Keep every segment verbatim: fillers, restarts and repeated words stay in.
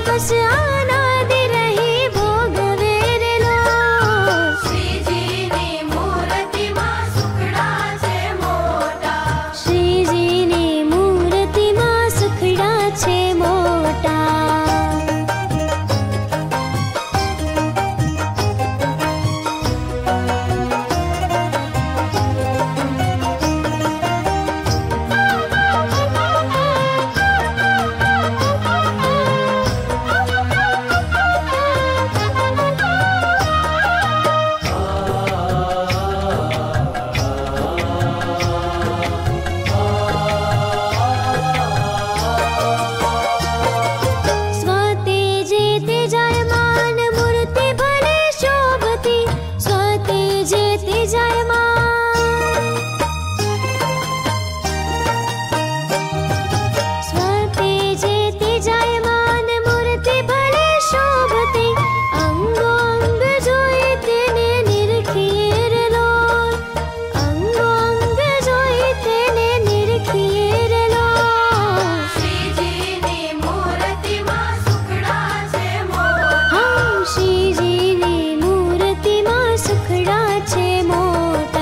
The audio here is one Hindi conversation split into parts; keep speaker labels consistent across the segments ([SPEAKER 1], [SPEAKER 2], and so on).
[SPEAKER 1] दिवस आनादि रही भोगवे रे लो।
[SPEAKER 2] श्रीजीनी मूर्तिमां सुखड़ा छे मोटा।
[SPEAKER 1] श्रीजीनी मूर्तिमां सुखड़ा छे मोटा। स्वतेजे तेजायमान मूर्ति भले शोभती। स्वतेजे तेजायमान स्वतेजे तेजायमान मूर्ति भले शोभती। अंगो अंग जोई तेने निरखिए रे लोल। अंगो अंग जोई तेने निरखिए रे लोल।
[SPEAKER 2] श्रीजीनी मूर्तिमां सुखड़ा छे मोटा।
[SPEAKER 1] हाँ, श्रीजीनी मूर्तिमां सुखड़ा छे मोटा।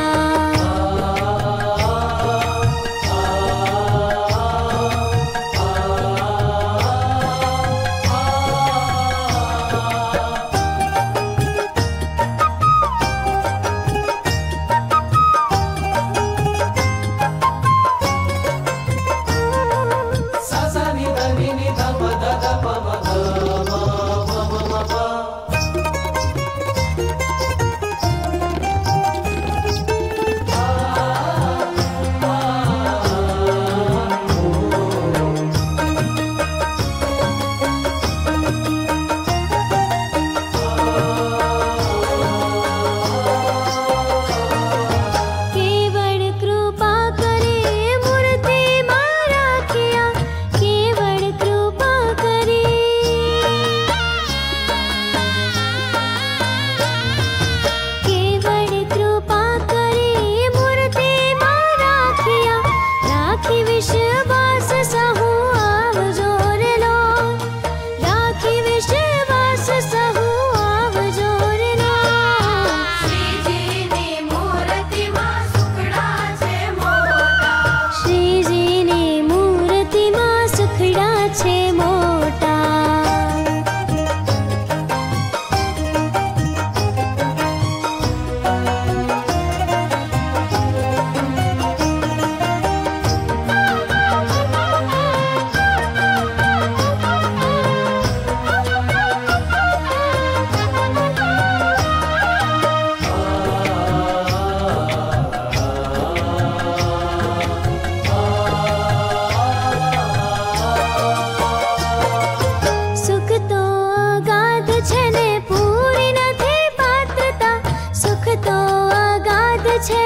[SPEAKER 3] सा सा नि ध नि नि ध प ध ध प म ध म प म म प।
[SPEAKER 1] केवल कृपा करे मूर्ति मां राखिया। केवल कृपा करे। केवल कृपा करे मूर्ति मां राखिया। राखी विश्वास सहु आवजो रे लोल। राखी विश्वास सहु आवजो रे लोल।
[SPEAKER 2] श्रीजीनी मूर्तिमां सुखड़ा छे मोटा।
[SPEAKER 1] श्रीजीनी मूर्तिमां सुखड़ा छे मोटा। सुख तो अगाध छे ने पूरी नथी पात्रता। सुख तो अगाध छे।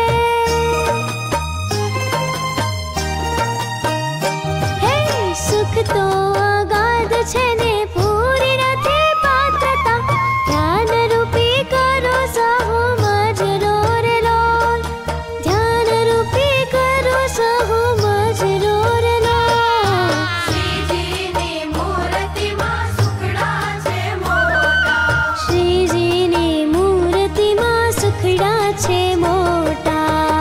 [SPEAKER 1] हे सुख तो अगाध छे ने पूरी नथी पात्रता। ध्यान रूपी करो सहु मजरो रे लोल। ध्यान रूपी करो सहु मजरो रे लोल।
[SPEAKER 2] श्रीजीनी मूर्तिमां सुखड़ा छे मोटा।
[SPEAKER 1] श्रीजीनी मूर्तिमां सुखड़ा छे मोटा।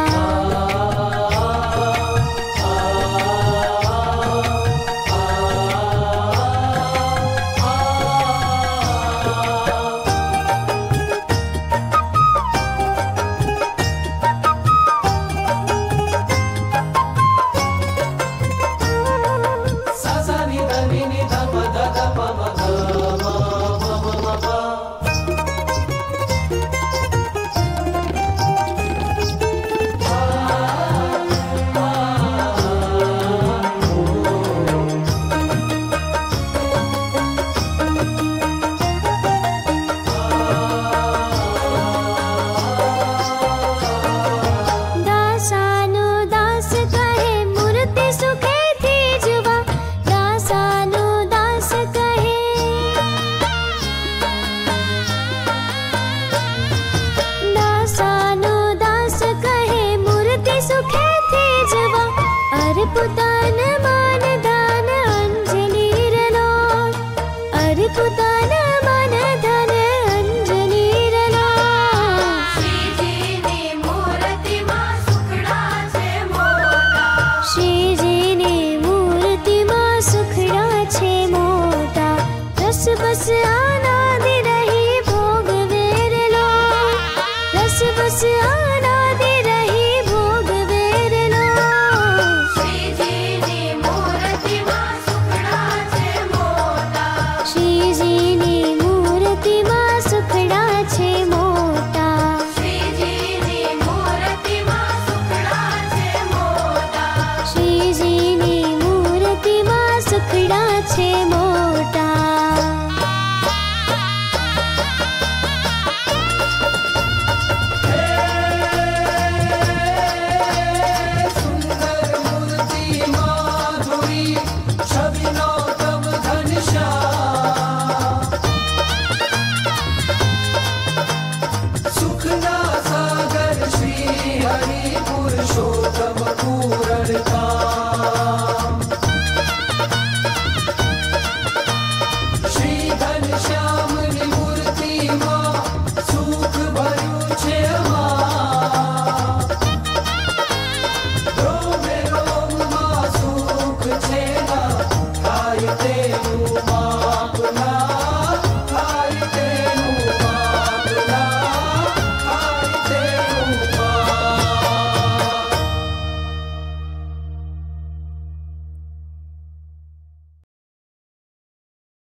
[SPEAKER 3] सा सा नि ध नि नि ध प ध ध प म ध म प म म प।
[SPEAKER 1] दासानु दास कहे मूर्ति सुखे थी जुवा। दासानु दास દીધું તન મન ધન અંજનીરના
[SPEAKER 2] શ્રીજીની મૂર્તિમાં સુખડા છે મોટા
[SPEAKER 1] શ્રીજીની મૂર્તિમાં સુખડા છે મોટા રસ બસ આ